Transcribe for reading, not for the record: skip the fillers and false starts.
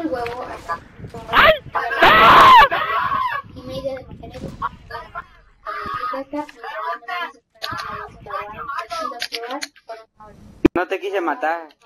el huevo hasta y me idea de mantener No te quise matar.